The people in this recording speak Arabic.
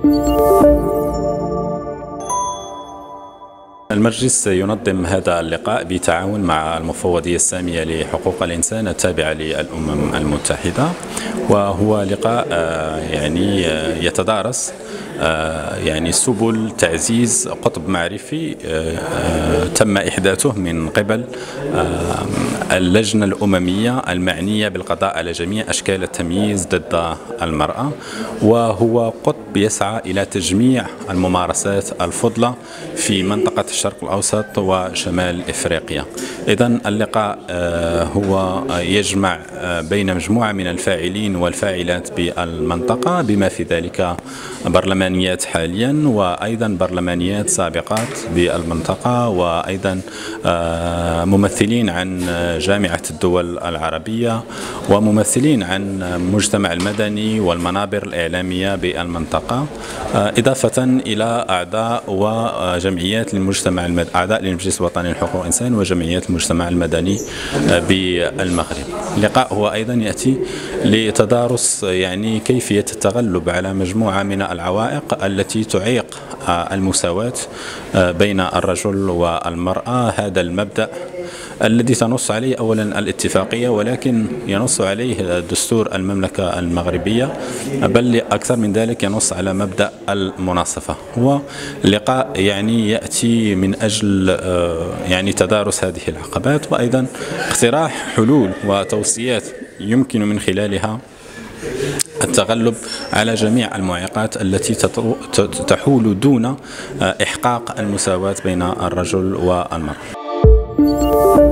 المجلس ينظم هذا اللقاء بتعاون مع المفوضية السامية لحقوق الإنسان التابعة للأمم المتحدة، وهو لقاء يتدارس سبل تعزيز قطب معرفي تم إحداثه من قبل اللجنة الأممية المعنية بالقضاء على جميع أشكال التمييز ضد المرأة، وهو قطب يسعى إلى تجميع الممارسات الفضلة في منطقة الشرق الأوسط وشمال إفريقيا. إذن اللقاء هو يجمع بين مجموعة من الفاعلين والفاعلات بالمنطقة، بما في ذلك برلمانيات حاليا وأيضا برلمانيات سابقات بالمنطقة، وأيضا ممثلين عن جامعة الدول العربية وممثلين عن المجتمع المدني والمنابر الإعلامية بالمنطقة، إضافة إلى أعضاء وجمعيات للمجتمع أعضاء للمجلس الوطني لحقوق الإنسان وجمعيات المجتمع المدني بالمغرب. اللقاء هو أيضا يأتي لتدارس كيفية التغلب على مجموعة من العوائق التي تعيق المساواة بين الرجل والمرأة. هذا المبدأ الذي تنص عليه أولا الاتفاقية، ولكن ينص عليه دستور المملكة المغربية، بل أكثر من ذلك ينص على مبدأ المناصفة. هو اللقاء يأتي من أجل تدارس هذه العقبات، وأيضا اقتراح حلول وتوصيات يمكن من خلالها التغلب على جميع المعيقات التي تحول دون إحقاق المساواة بين الرجل والمرأة.